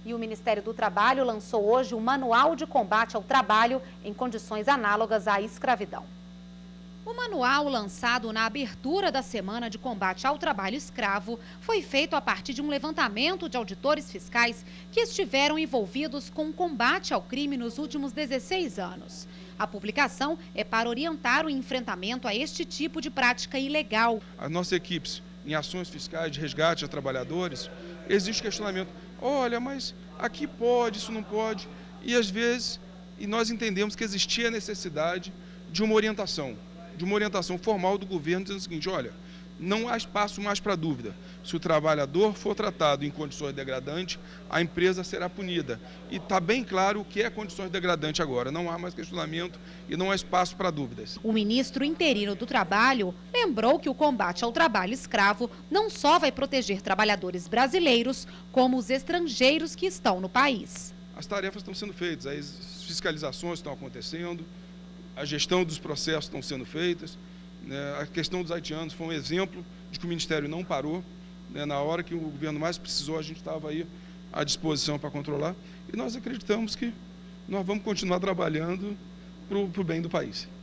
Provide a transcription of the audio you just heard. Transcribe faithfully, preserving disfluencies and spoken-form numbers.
E o Ministério do Trabalho lançou hoje o Manual de Combate ao Trabalho em Condições Análogas à Escravidão. O manual, lançado na abertura da Semana de Combate ao Trabalho Escravo, foi feito a partir de um levantamento de auditores fiscais que estiveram envolvidos com o combate ao crime nos últimos dezesseis anos. A publicação é para orientar o enfrentamento a este tipo de prática ilegal. As nossas equipes, em ações fiscais de resgate a trabalhadores, existe questionamento. Olha, mas aqui pode, isso não pode. E às vezes, e nós entendemos que existia a necessidade de uma orientação. de uma orientação formal do governo dizendo o seguinte, olha, não há espaço mais para dúvida. Se o trabalhador for tratado em condições degradantes, a empresa será punida. E está bem claro o que é condições degradantes agora. Não há mais questionamento e não há espaço para dúvidas. O ministro interino do Trabalho lembrou que o combate ao trabalho escravo não só vai proteger trabalhadores brasileiros, como os estrangeiros que estão no país. As tarefas estão sendo feitas, as fiscalizações estão acontecendo, a gestão dos processos estão sendo feitas, né? A questão dos haitianos foi um exemplo de que o Ministério não parou, né? Na hora que o governo mais precisou, a gente estava aí à disposição para controlar, e nós acreditamos que nós vamos continuar trabalhando para o bem do país.